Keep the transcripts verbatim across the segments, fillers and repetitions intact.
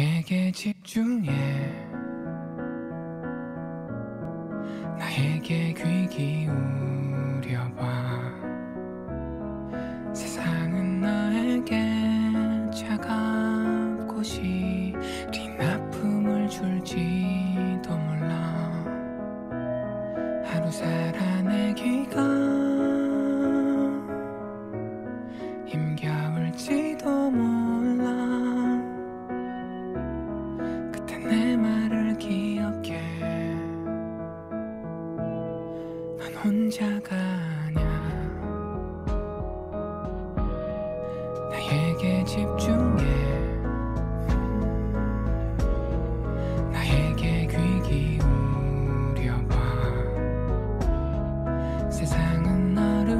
나에게 집중해, 나에게 귀 기울여봐. 세상은 너에게 차갑고 시린 아픔을 줄지도 몰라. 하루 살아내기가 힘겨울지도 몰라. 그때 내 말을 기억해. 넌 혼자가 아냐. 나에게 집중해, 나에게 귀 기울여봐. 세상은 너를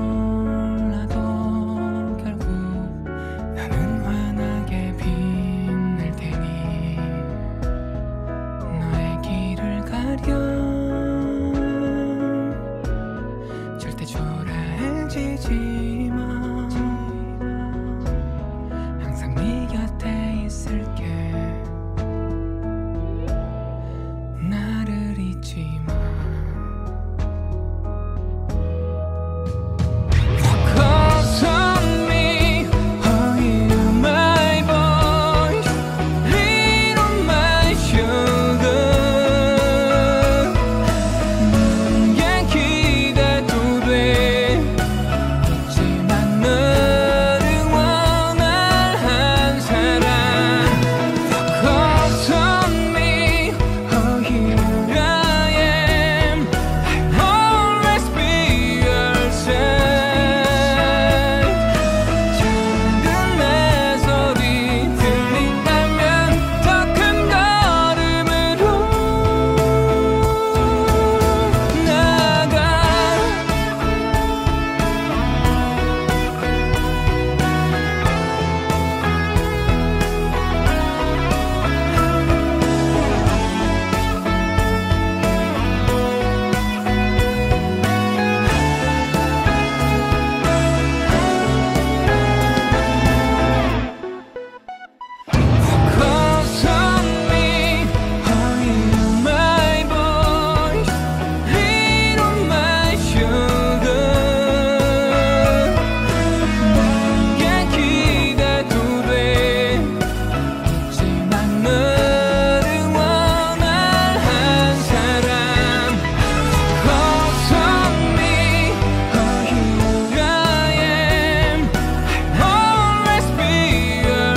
몰라도 결국 나는 환하게 빛낼 테니 너의 길을 가려. 절대 초라해지지 마. 항상 네 곁에 있을게. 나를 잊지 마. Focus on me, oh you my voice, lean on my sugar. 너의 기대도 돼. 있지만 너를 원할 한 사람. Focus on me, oh here I am. I'll always be your side. 작은 내 소리 들린다면 더 큰 걸음으로 나가. Focus on me, oh you my voice, lean on my sugar. 너의 기대도 돼. 있지만 너를 원할 한 사람. Focus on me, oh here I am. I'll always be your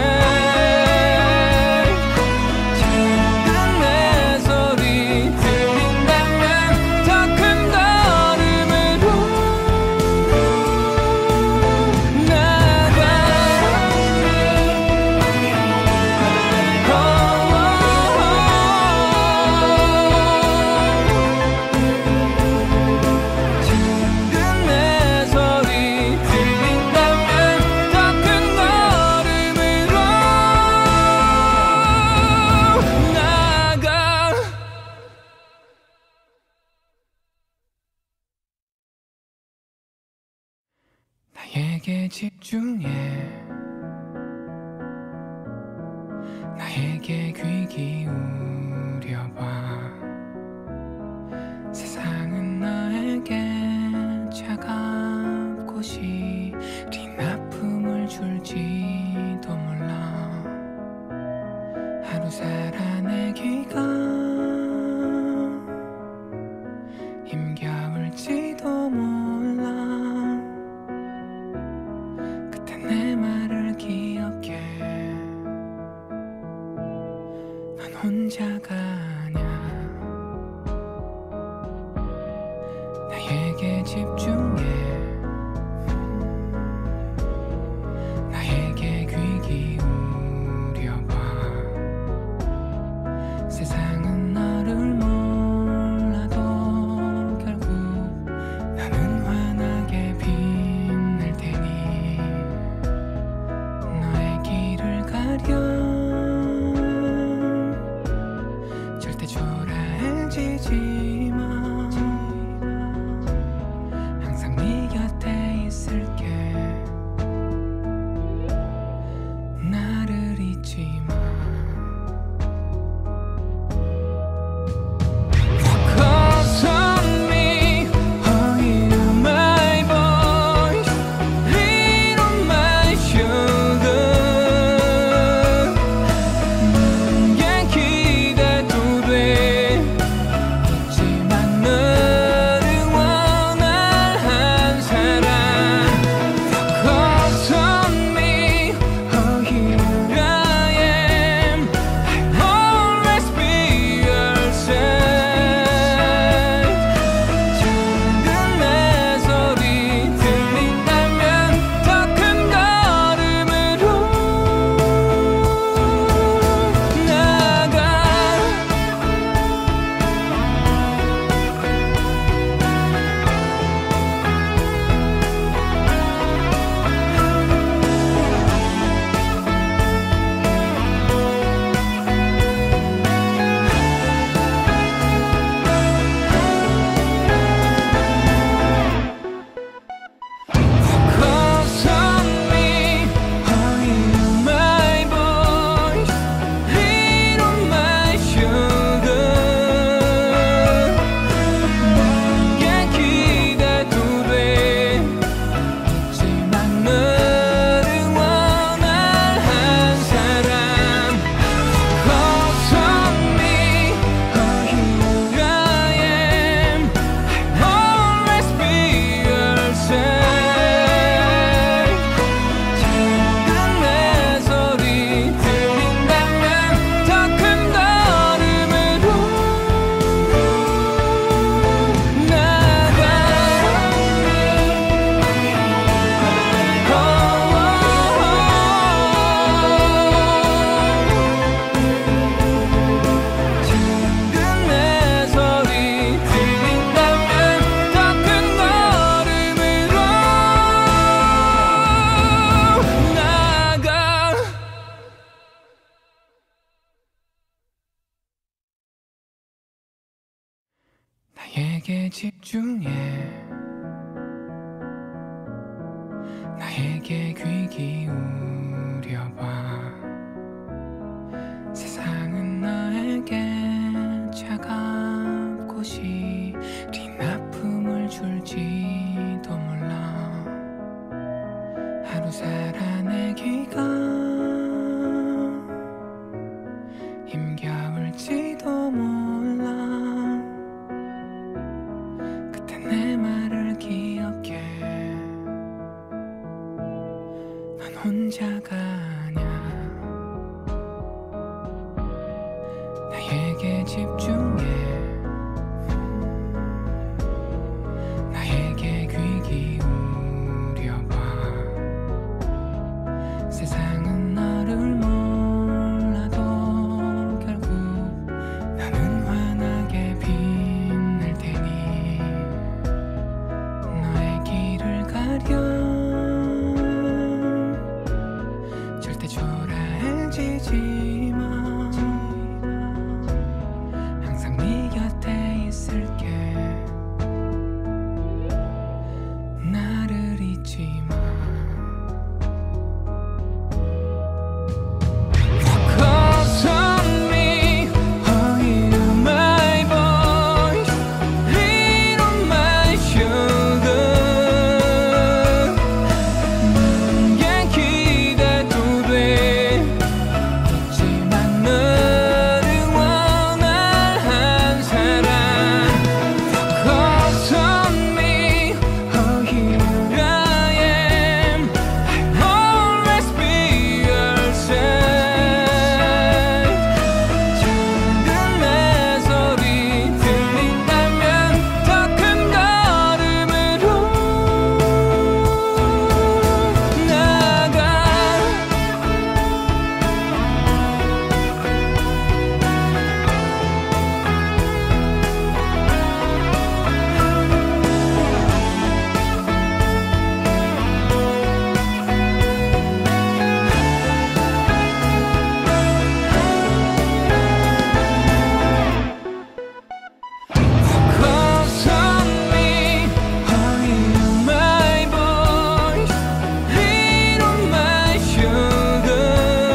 side. 작은 내 소리 들린다면 더 큰 걸음으로 나가. 작은 내 소리 들린다면 더 큰 걸음으로 나가. 나에게 집중해, 나에게 귀 기울여봐. 세상은 너에게 차갑고 시린 아픔을 줄지도 몰라. 하루 살아내기가 힘겨울지도 몰라. 그때 내 말을 기억해. 넌 혼자가 아냐. 나에게 집중해, 나에게 귀 기울여봐. 세상은 너를 몰라도 결국 나는 환하게 빛낼 테니 너의 길을 가려. 나에게 집중해. 나에게 귀 기울여봐. 세상은 너에게 차갑고 시린 아픔을 줄지도 몰라. 하루 살아내기가 힘겨울지도 몰라. 그때 내 말을 기억해. 넌 혼자가 아냐. 나에게 집중해. 나에게 귀 기울여봐. 세상은 너를 몰라도 결국 나는 환하게 빛날 테니 너의 길을 가려. 절대 초라해지지 마. 항상 네 곁에 있을게. 나를 잊지 마. Focus on me, oh hear my voice, lean on my shoulder. 내게 기대도 돼. 있지만 너를 원할 한 사람. Focus on me, oh here I am. I'll always be your side. 작은 내 소리 들린다면 더 큰 걸음으로 나가. Focus on me, oh hear my voice, lean on my shoulder.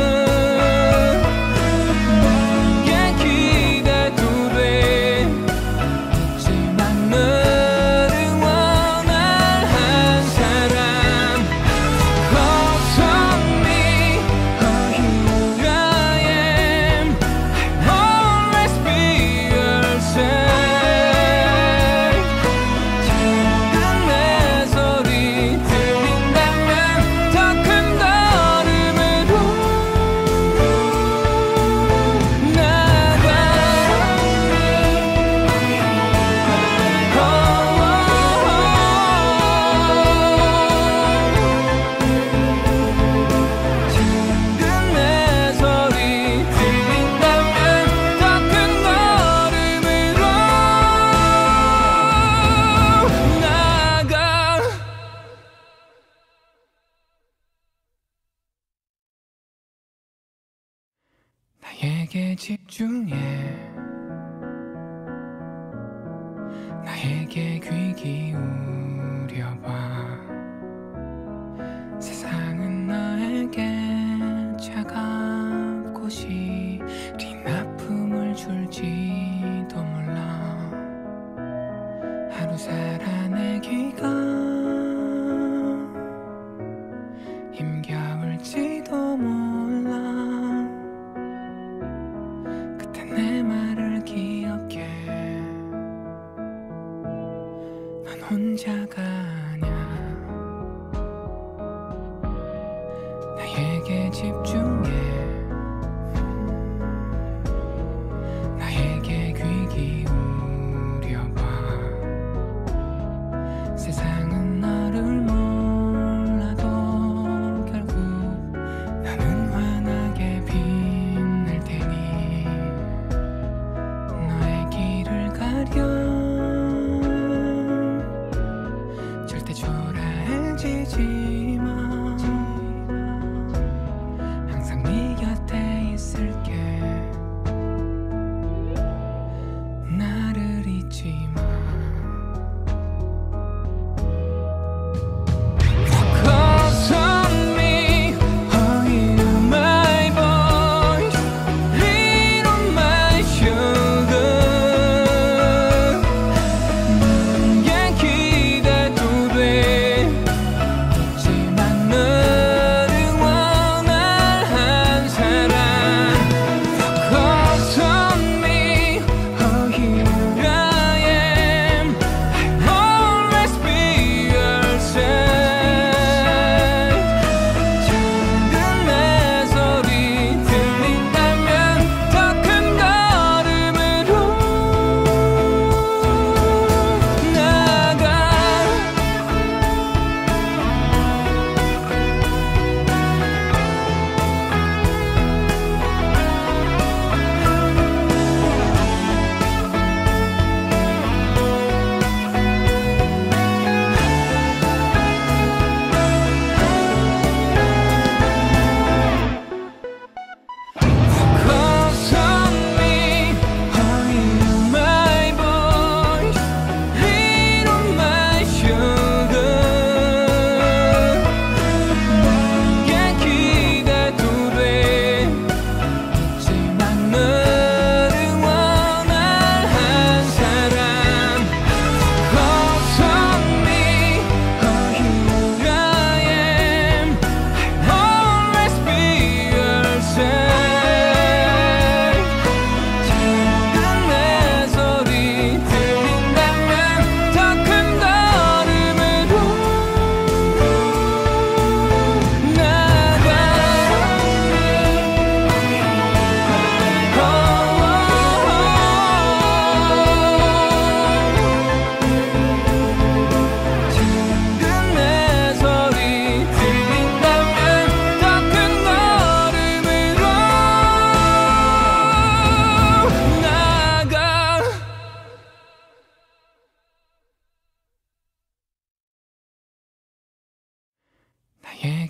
내게 기대도 돼. 있지만 너를 원할 한 사람. Focus on me, oh here I am. I'll always be your side. 작은 내 소리 들린다면 더 큰 걸음으로 나가. 작은 내 소리 들린다면 더 큰 걸음으로 나가. 나에게 집중해. 나에게 귀 기울여봐. 세상은 너에게 차갑고 시린 아픔을 줄지도 몰라. 하루 살아내기가 힘겨울지도 몰라. 그때 내 말을 기억해. 넌 혼자가 아냐.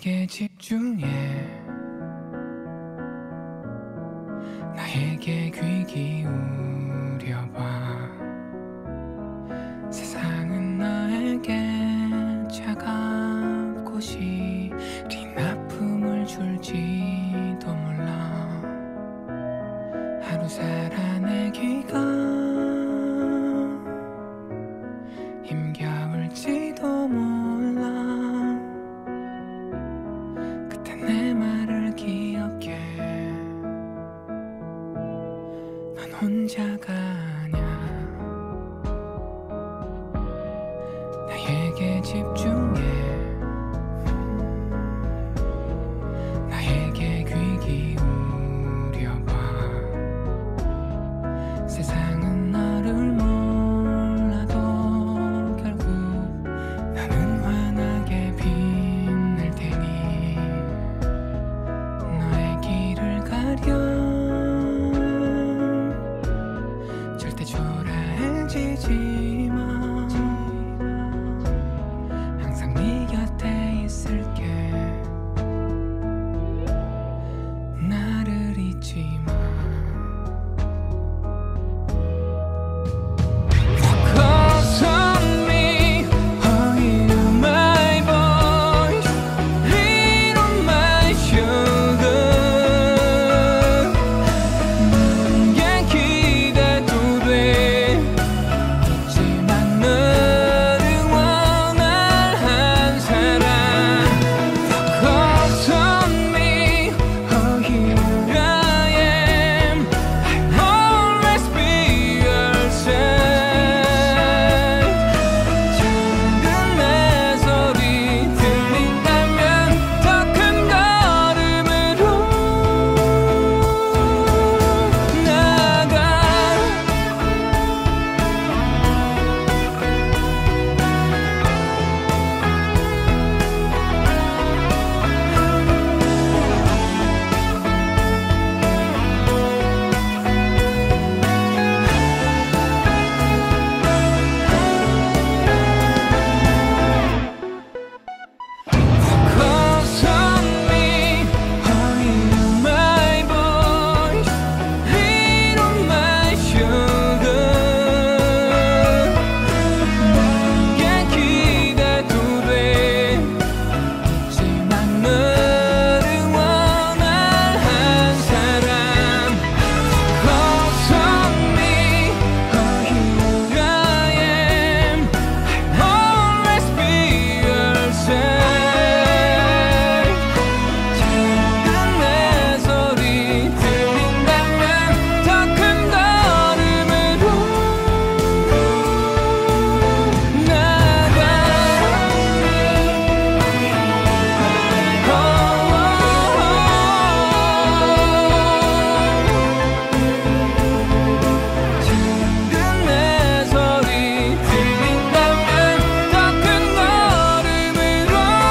나에게 집중해. 나에게 귀 기울여봐. 세상은 너에게 차갑고 시린 아픔을 줄지도 몰라. 하루 살아내기가 힘겨울지도 몰라. 그때 내 말을 기억해. 넌 혼자가 아냐. 나에게 집중해. 나에게 귀 기울여봐. 세상은 너를 몰라도 결국 나는 환하게 빛낼 테니 너의 길을 가려. 절대 초라해지지 마. 항상 네 곁에 있을게. 나를 잊지 마. Focus on me, oh you my boy, little my sugar. 너의 기대도 돼. 있지만 너를 원할 한 사람. Focus on me, oh here I am. I'll always be your side. 작은 내 소리 들린다면 더 큰 걸음으로 나가. Focus on me, oh you my boy, little my sugar. 너의 기대도 돼. 있지만 너를 원할 한 사람. Focus on me, oh here I am. I'll always be your side. 작은 내 소리 들린다면 더 큰 걸음으로 나가. 작은 내 소리 들린다면 더 큰 걸음으로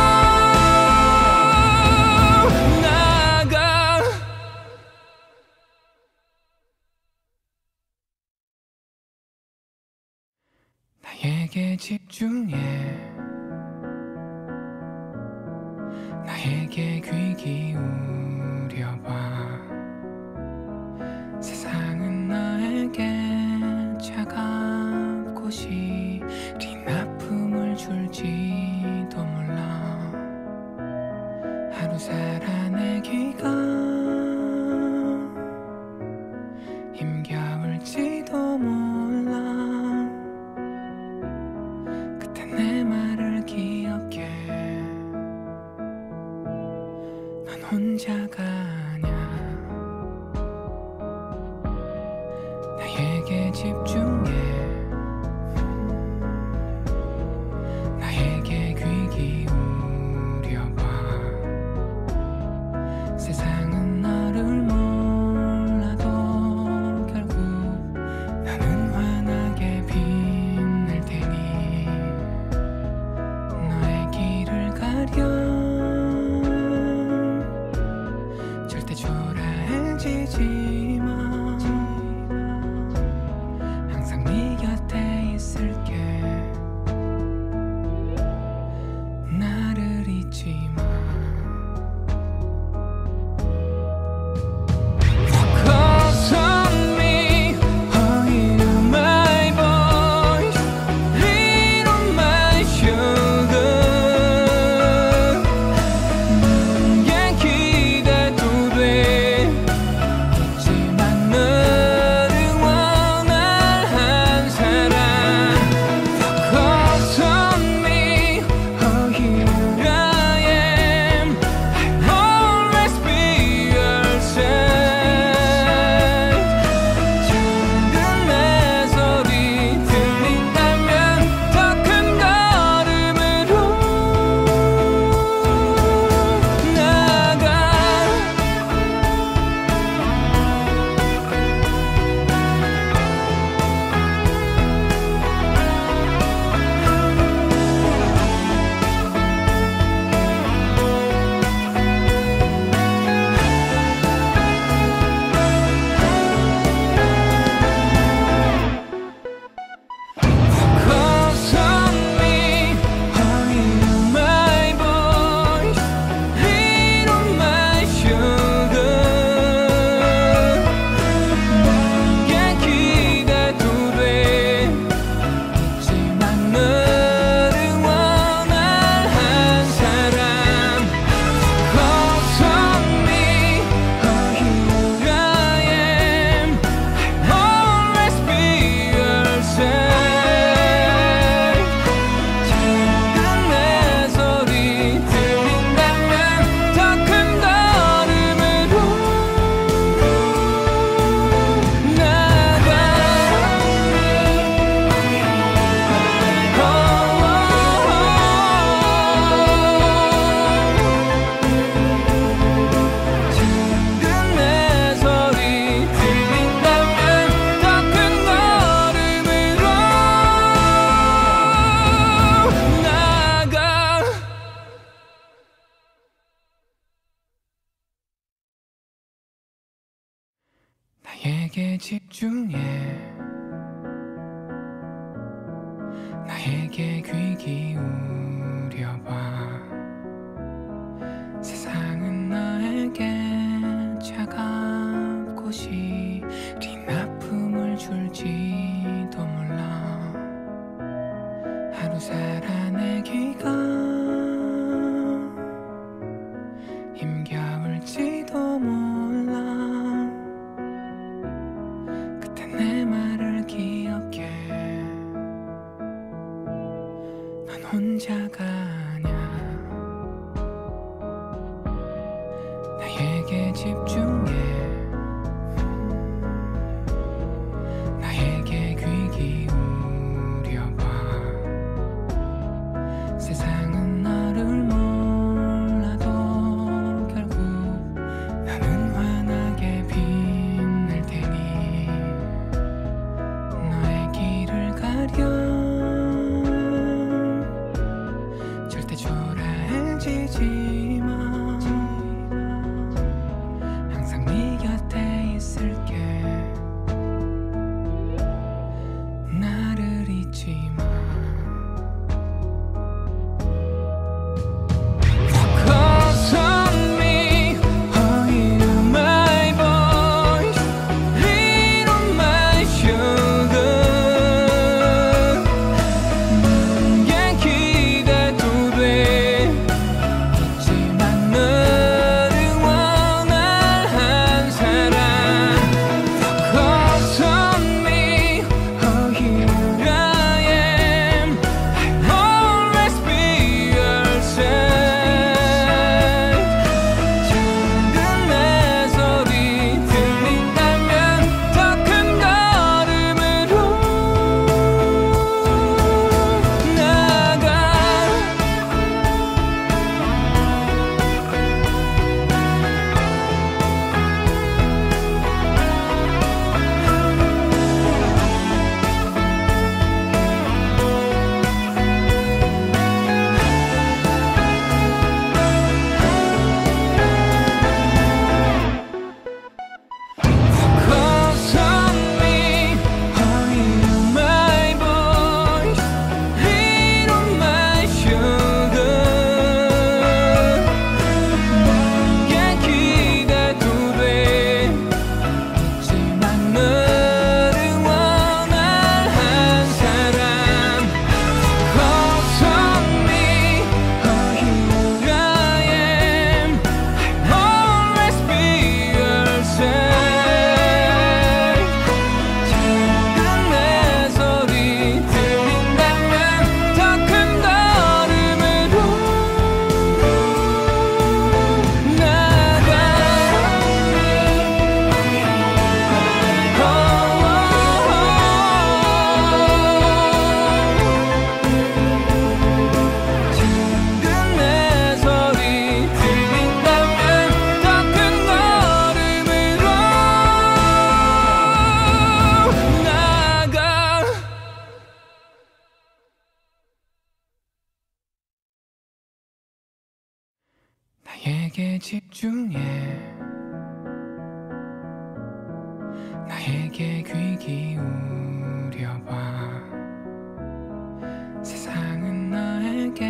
나가. 나에게 집중해. 나에게 귀 기울여봐. 세상은 너에게 차갑고 시린 아픔을 줄지도 몰라. 하루 살아내기가 힘겨울지도 몰라. 그때 내 말을 기억해. 넌 혼자가 아냐. 나에게 집중해. 나에게 귀 기울여봐. 세상은 너를 몰라도 결국 나는 환하게 빛낼 테니 너의 길을 가려. 절대 초라해지지 마. 항상 네 곁에 있을게. 나를 잊지 마. 나에게 집중해 나에게 귀 기울여봐 세상은 나에게 차갑고 시린 아픔을 줄지도 몰라 하루 살아내기가 힘겨울지도 몰라 그때 내 말을 기억해 난 혼자가 아냐 나에게 집중해 나에게 귀 기울여봐 세상은 너를 몰라도 결국 나는 환하게 빛낼 테니 너의 길을 가려 절대 초라해지지 마 항상 네 곁에 있을게 나를 잊지 마 Focus on me, oh you my voice, lean on my shoulder 너의 기대도 돼 있지만 너를 원할 한 사람 Focus on me, oh here I am I'll always be your side 작은 내 소리 들린다면 더 큰 걸음으로 나아가 Focus on me, oh you my voice, lean on my shoulder 너의 기대도 돼 있지만 너를 원할 한 사람 Focus on me, oh here I am I'll always be your side 작은 내 소리 들린다면 더 큰 걸음으로 나아가 작은 내 소리 들린다면 더 큰 걸음으로 나아가 나에게 집중해 나에게 귀 기울여봐 세상은 나에게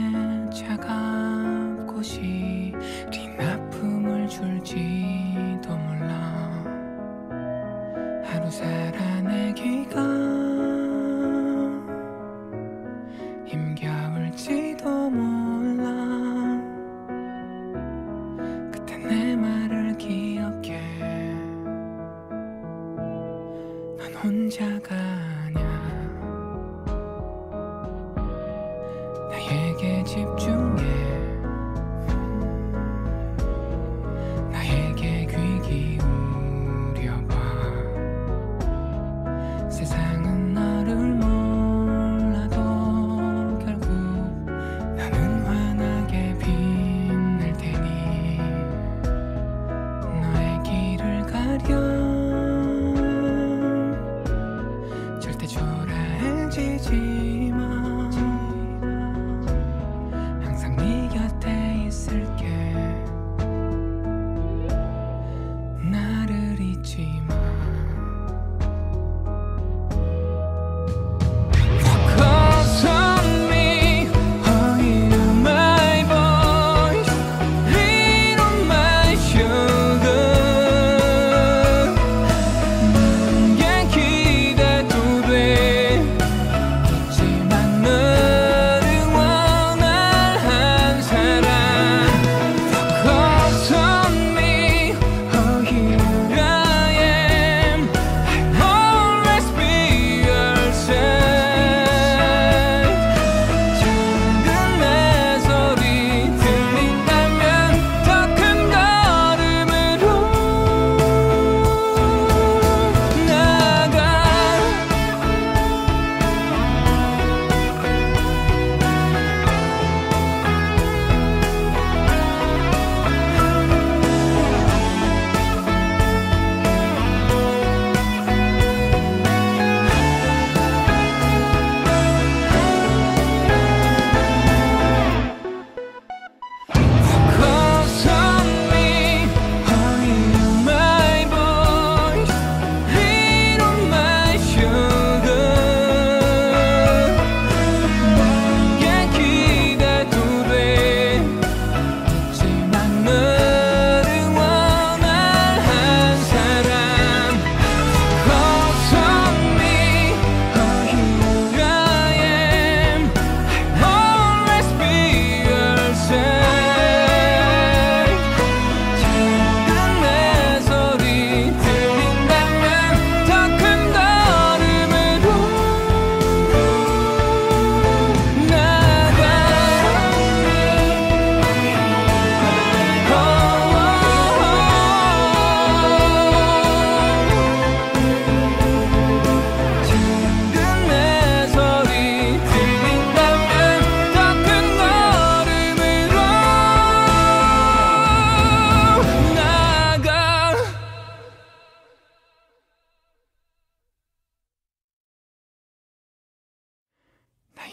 차갑고 시린 아픔을 줄지도 몰라 하루 살아내기가 힘겨울지도 몰라 그때 내 말을 기억해 난 혼자가 아냐 나에게 집중해 나에게 귀 기울여봐 세상은 너를 몰라도 결국 나는 환하게 빛낼 테니 너의 길을 가려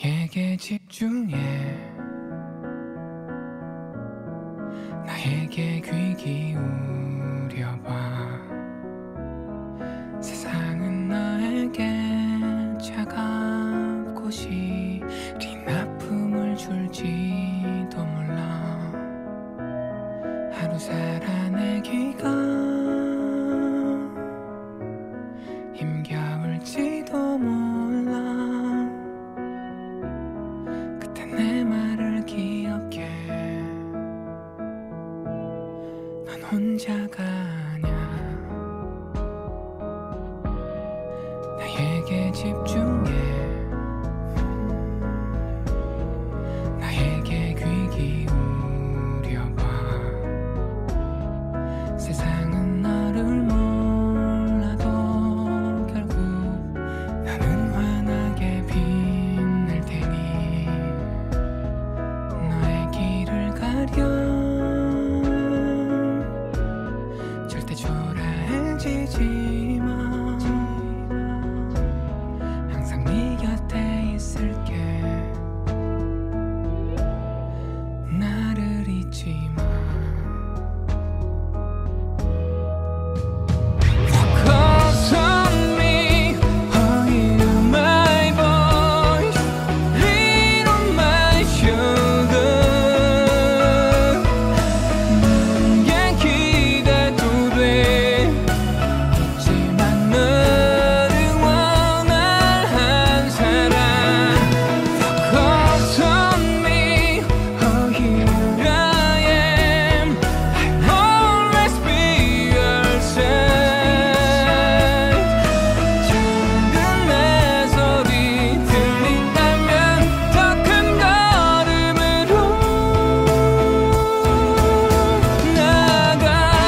나에게 집중해 나에게 귀 기울여봐 세상은 너에게 차갑고 시린 아픔을 줄지도 몰라 하루 살아내기가 힘겨울지도 몰라 그때 내 말을 기억해 넌 혼자가 아냐 나에게 집중해 나에게 귀 기울여봐 세상은 너를 몰라도 결국 나는 환하게 빛낼 테니 너의 길을 가려 절대 초라해지지 마 항상 네 곁에 있을게 나를 잊지 마 Focus on me, oh you my voice, lean on my shoulder 너의 기대도 돼 있지만 너를 원할 한 사람 Focus on me, oh here I am I'll always be your side 작은 내 소리 들린다면 더 큰 걸음으로 나가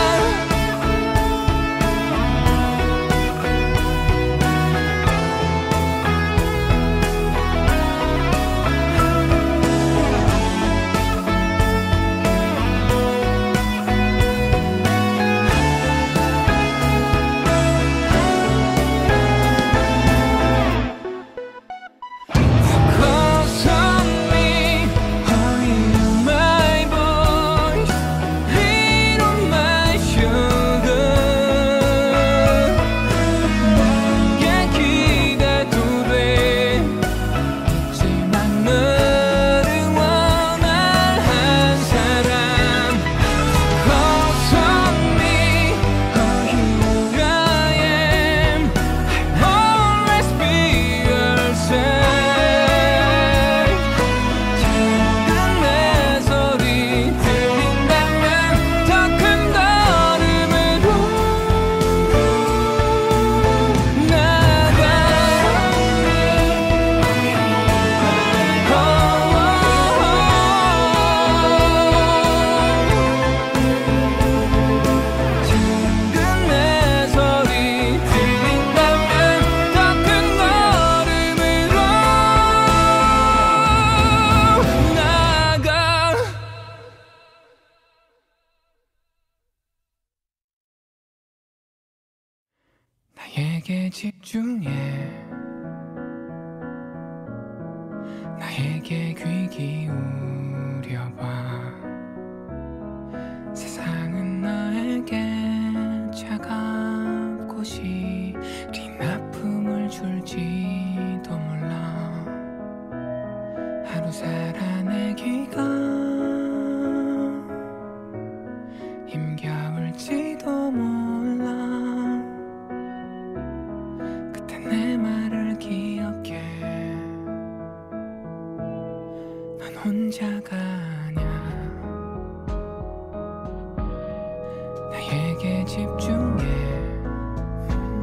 Focus on me, oh you my voice, lean on my shoulder 너의 기대도 돼 있지만 너를 원할 한 사람 Focus on me, oh here I am I'll always be your side 작은 내 소리 들린다면 더 큰 걸음으로 나가 작은 내 소리 들린다면 더 큰 걸음으로 나가 나에게 집중해 나에게 귀 기울여봐 세상은 너에게 차갑고 시린 아픔을 줄지도 몰라 하루 살아내기가 힘겨울지도 몰라 그때 내 말을 기억해 넌 혼자가 아냐 나에게 집중해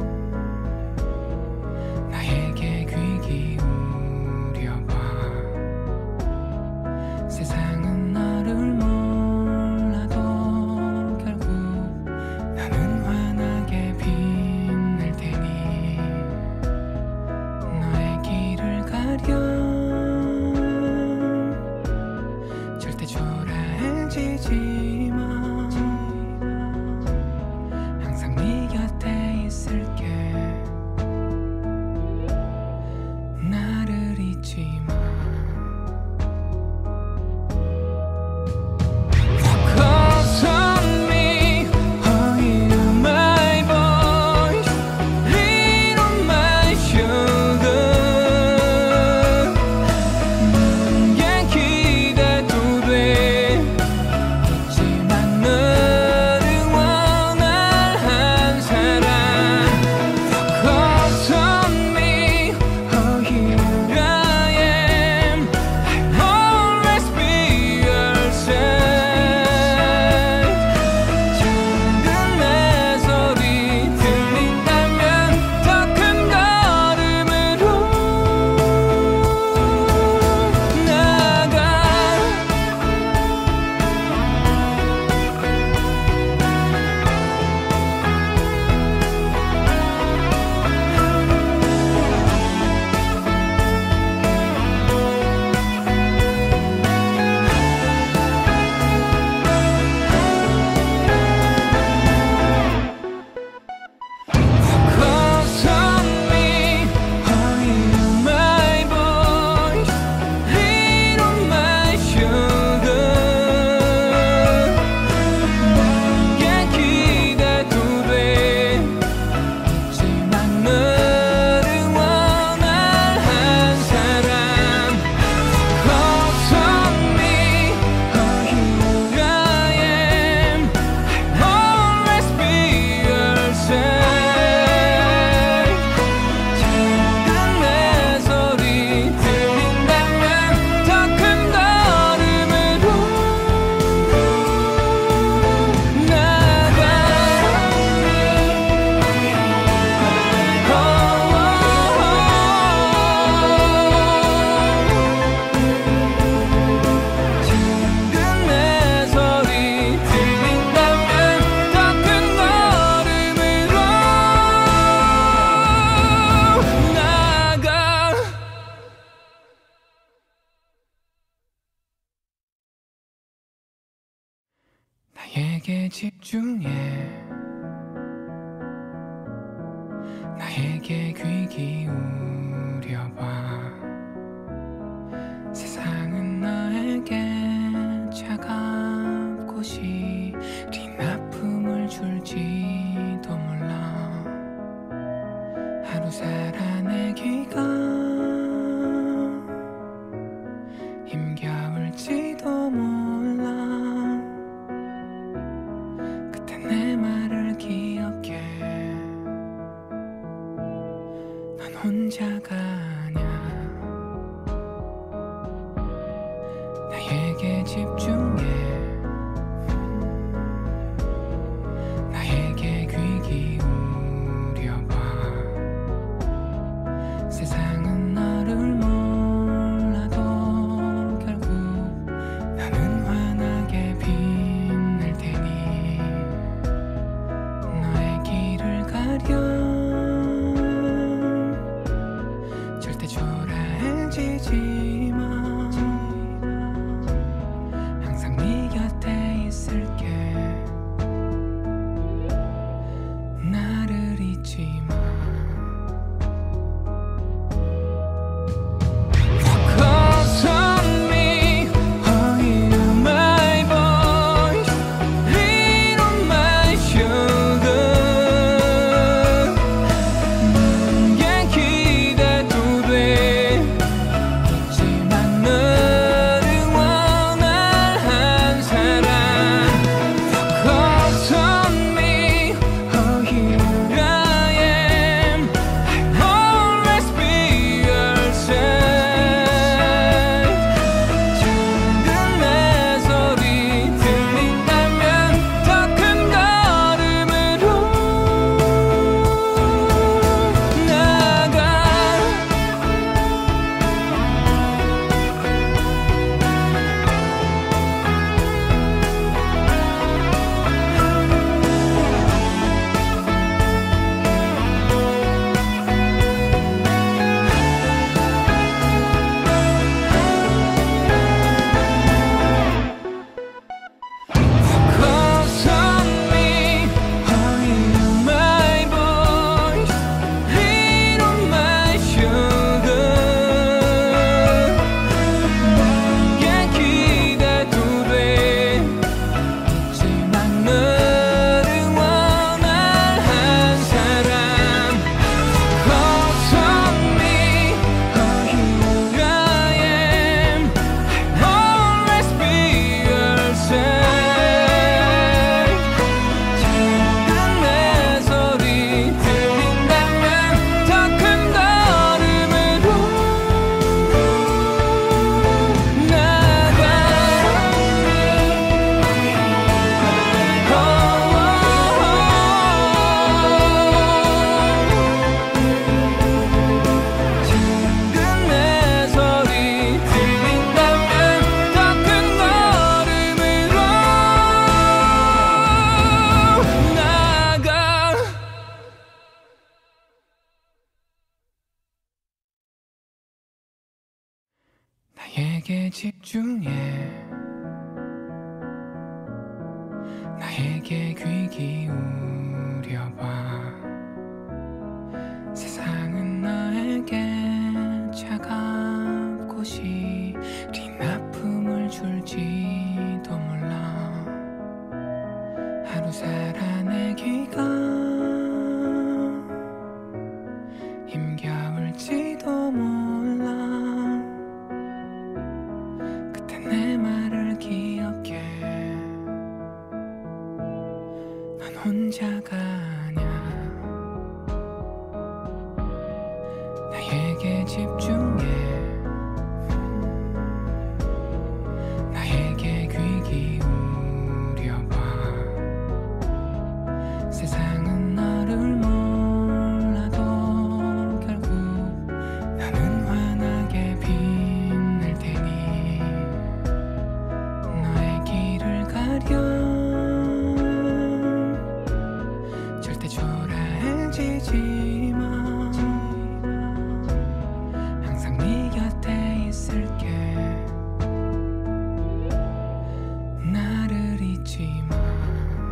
나에게 집중해 나에게 귀 기울여봐 세상은 너에게 차갑고 시린 아픔을 줄지도 몰라 하루 살아내기가 힘겨울지도 몰라 그때 내 말을 기억해 넌 혼자가 아냐 나에게 집중해 나에게 귀 기울여봐 세상은 너를 몰라도 결국 나는 환하게 빛날 테니 너의 길을 가려 절대 초라해지지 마 항상 네 곁에 있을게 나를 잊지 마 Focus on me, oh hear my voice, lean on my shoulder 내게 기대도 돼 있지만 너를 원할 한 사람 Focus on me, oh here I am I'll always be your side 작은 내 소리 들린다면 더 큰 걸음으로 나가 Focus on me, oh hear my voice, lean on my shoulder 내게 기대도 돼 있지만 너를 원할 한 사람 Focus on me, oh here I am I'll always be your side 작은 내 소리 들린다면 더 큰 걸음으로 나가 작은 내 소리 들린다면 더 큰 걸음으로 나가 나에게 집중해 나에게 귀 기울여봐 세상은 너에게 차갑고 시린 아픔을 줄지도 몰라 하루 살아내기가 힘겨울지도 몰라 그때 내 말을 기억해 넌 혼자가 아냐 나에게 집중해 나에게 귀 기울여봐 세상은 너를 몰라도 결국 나는 환하게 빛날 테니 너의 길을 가려 절대 초라해지지 마 항상 네 곁에 있을게 나를 잊지 마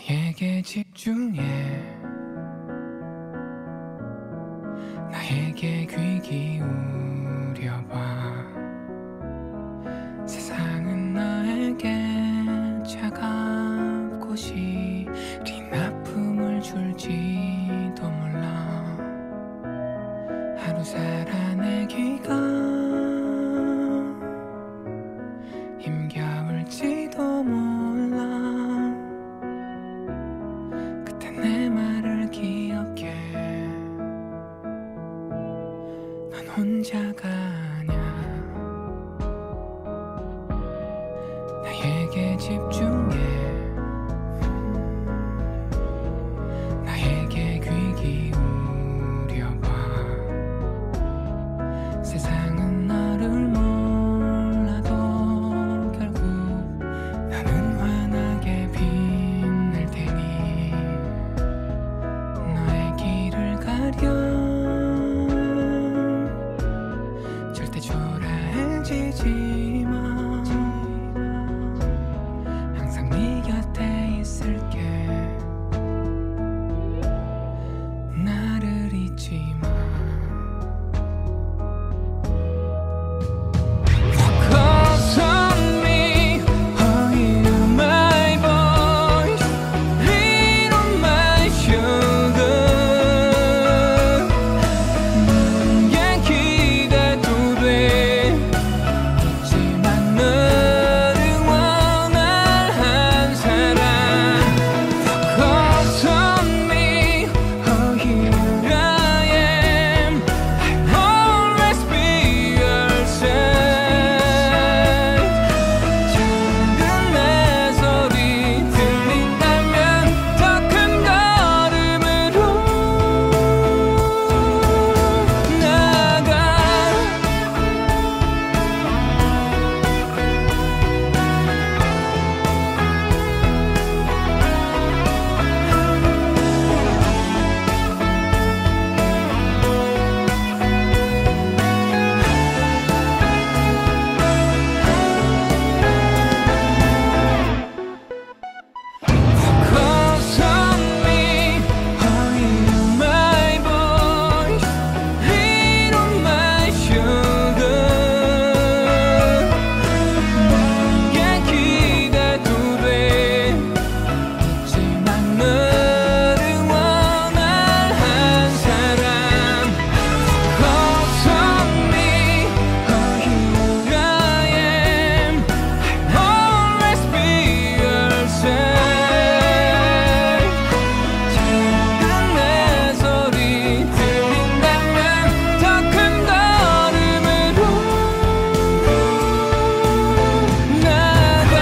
나에게 집중해 나에게 귀 기울여봐 세상은 너에게 차갑고 시린 아픔을 줄지도 몰라 하루 살아내기가 힘겨울지도 몰라 그때 내 말을 기억해 넌 혼자가 아냐 나에게 집중해 나에게 귀 기울여봐 세상은 너를 몰라도 결국 나는 환하게 빛날 테니 너의 길을 가려 절대 초라해지지 마 항상 네 곁에 있을게 나를 잊지 마 Focus on me, oh you my voice, lean on my shoulder 너의 기대도 돼 있지만 너를 원할 한 사람 Focus on me, oh here I am I'll always be your side 작은 내 소리 들린다면 더 큰 걸음으로 나가 Focus on me, oh you my voice, lean on my shoulder 너의 기대도 돼 있지만 너를 원할 한 사람 Focus on me, oh here I am I'll always be your side 작은 내 소리 들린다면 더 큰 걸음으로 나가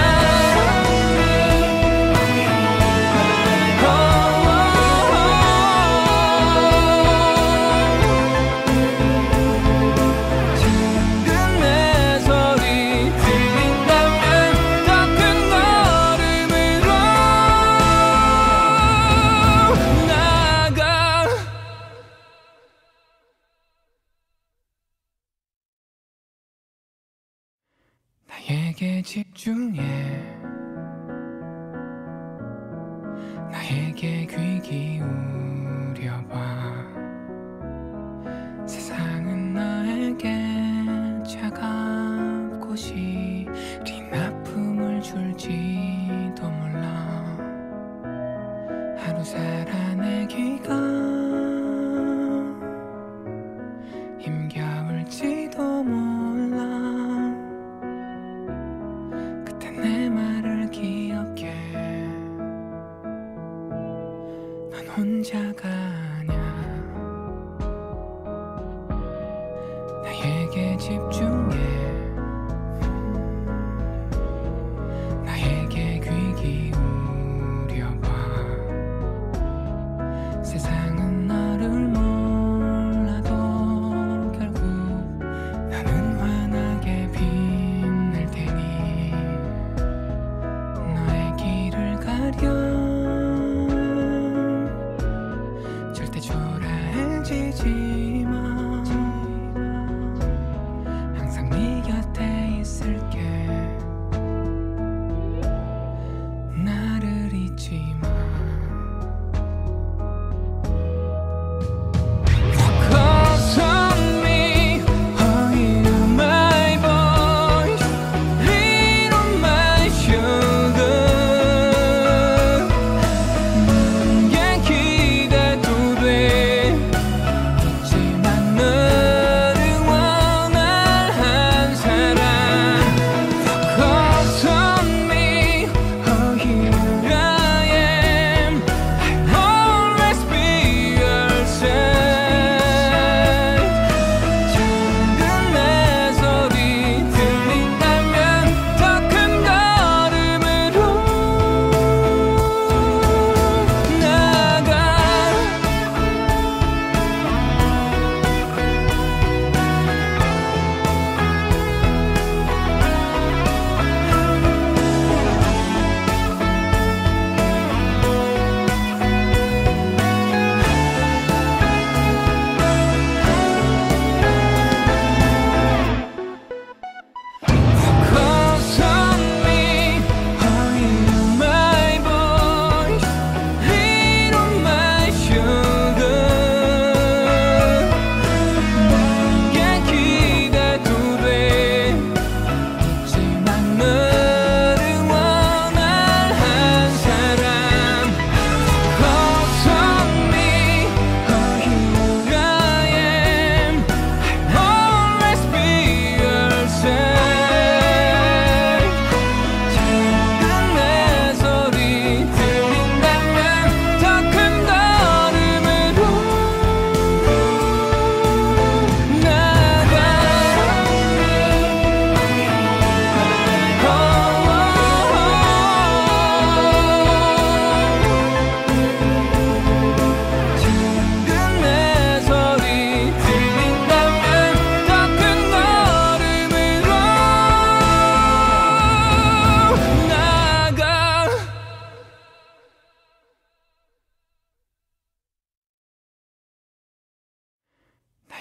작은 내 소리 들린다면 더 큰 걸음으로 나가 나에게 집중해 나에게 귀 기울여봐 세상은 너에게 차갑고 시린 아픔을 줄지도 몰라 하루 살아내기가 힘겨울지도 몰라 그때 내 말을 기억해 넌 혼자가 아냐 나에게 집중해 나에게 귀 기울여봐 세상은 너를 몰라도 결국 나는 환하게 빛날 테니 너의 길을 가려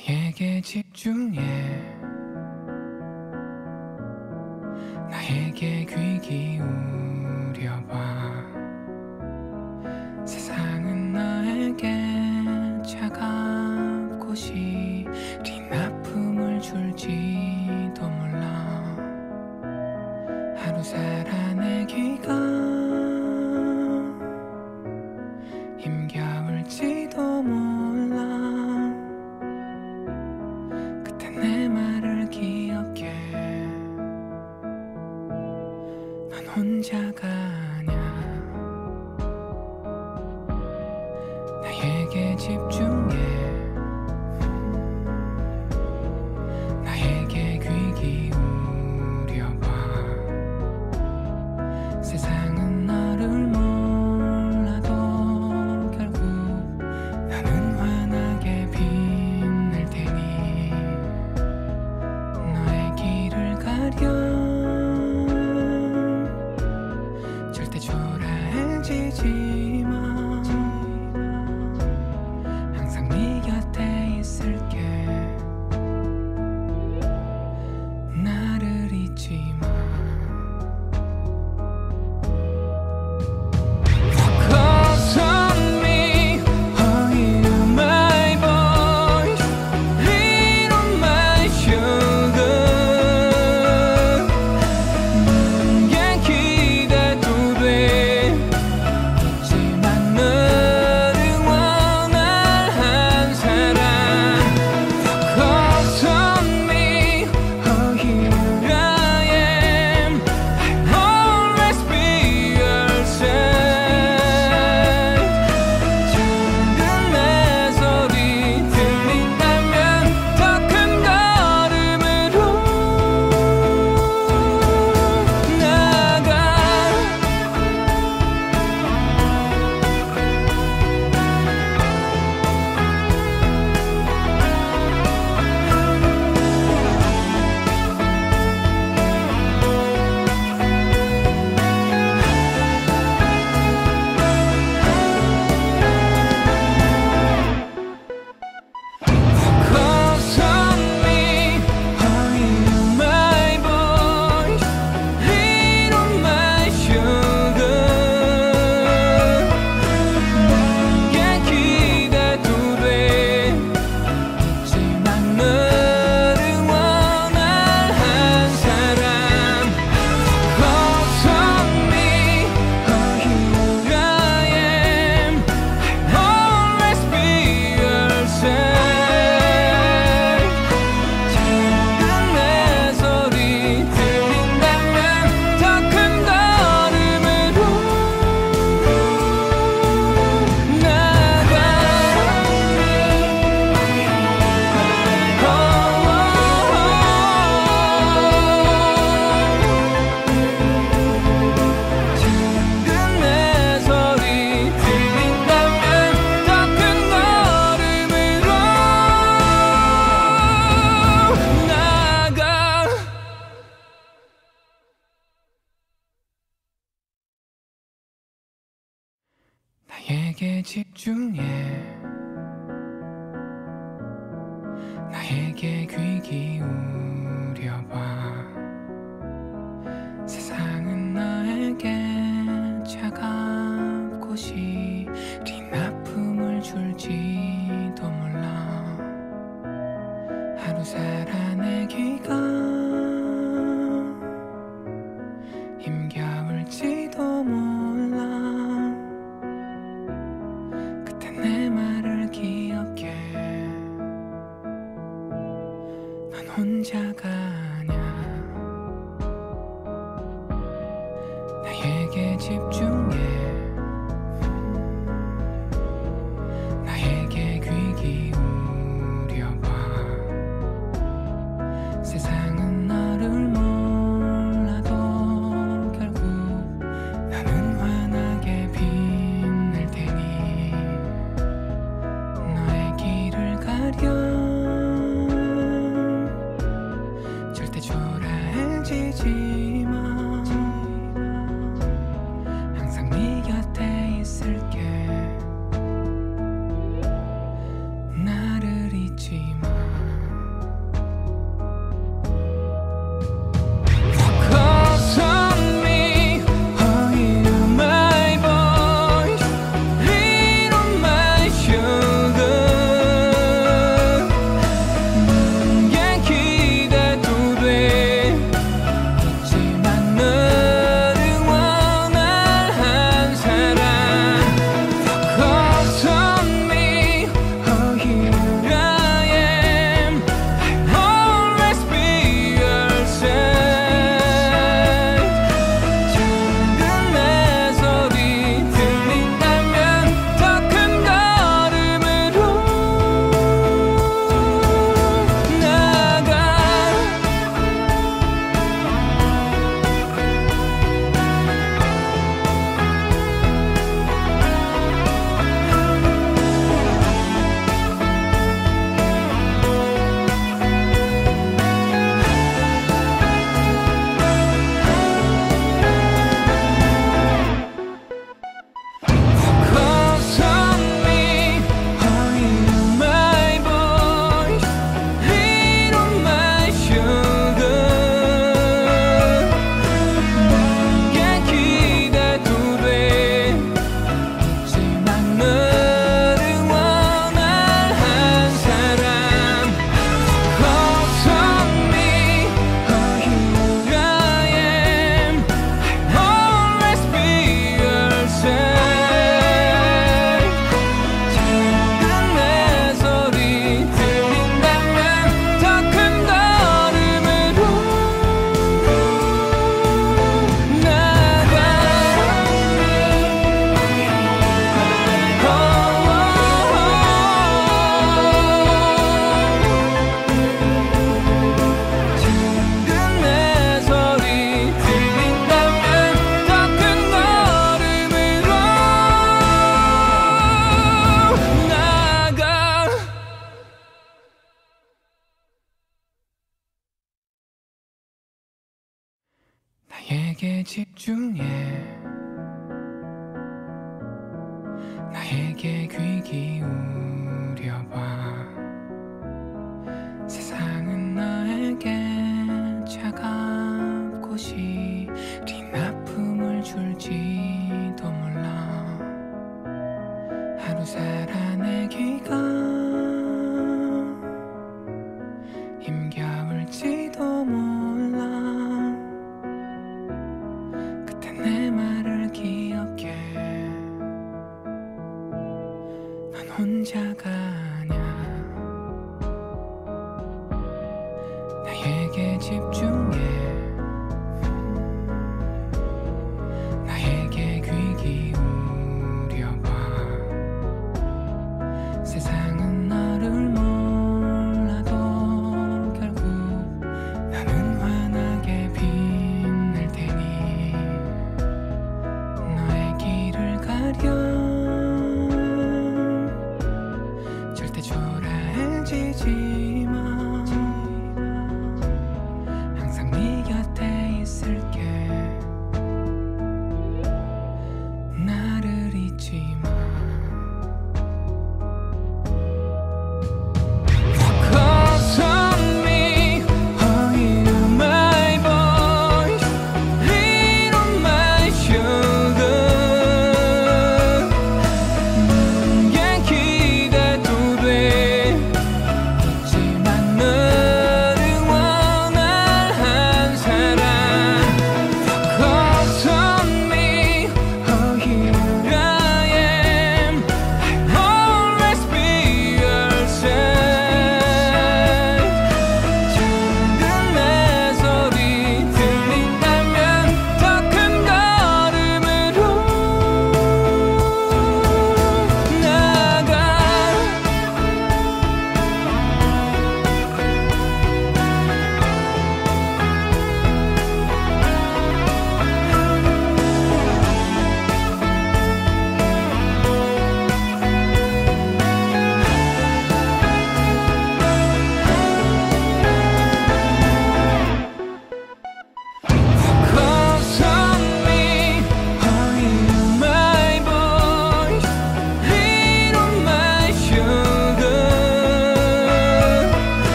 나에게 집중해 나에게 귀 기울여봐 세상은 너에게 차갑고 시린 아픔을 줄지도 몰라 하루 살아내기가 힘겨울지도 몰라 그때 내 말을 기억해 넌 혼자가 아냐 나에게 집중해 나에게 귀 기울여봐 세상은 너를 몰라도 결국 나는 환하게 빛낼 테니 너의 길을 가려 절대 초라해지지 마 항상 네 곁에 있을게 나를 잊지 마 Focus on me, oh you my boy, little my sugar 너에게 기대도 돼 있지만 너를 원할 한 사람 Focus on me, oh here I am I'll always be your side 작은 내 소리 들린다면 더 큰 걸음으로 나가 Focus on me, oh you my boy, little my sugar 너에게 기대도 돼 있지만 너를 원할 한 사람 Focus on me, oh here I am I'll always be your side 작은 내 소리 들린다면 더 큰 걸음으로 나가 작은 내 소리 들린다면 더 큰 걸음으로 나가 나에게 집중해 나에게 귀 기울여봐 세상은 너에게 차갑고 시린 아픔을 줄지도 몰라 하루 살아내기가 힘겨울지도 몰라 그때 내 말을 기억해 넌 혼자가 아냐 나에게 집중해 내게 집중해 나에게 귀 기울여봐 세상은 나에게 차갑고 시린 아픔을 줄지도 몰라 하루 살아내기가 힘겨울지도 몰라 그때 내 말을 기억해 넌 혼자가